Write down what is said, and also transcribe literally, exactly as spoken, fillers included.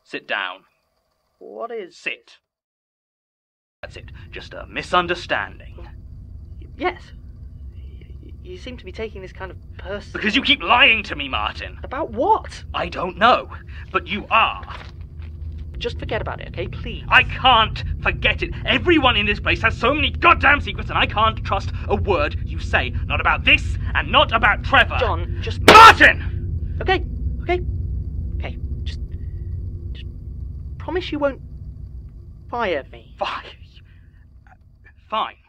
Sit down. What is... Sit. That's it. Just a misunderstanding. Yes. Y- You seem to be taking this kind of personal... Because you keep lying to me, Martin. About what? I don't know, but you are. Just forget about it, okay? Please. I can't forget it. Everyone in this place has so many goddamn secrets, and I can't trust a word you say. Not about this, and not about Trevor. John, just... Martin! Okay, okay, okay. Just... Just promise you won't fire me. Fine. Fine.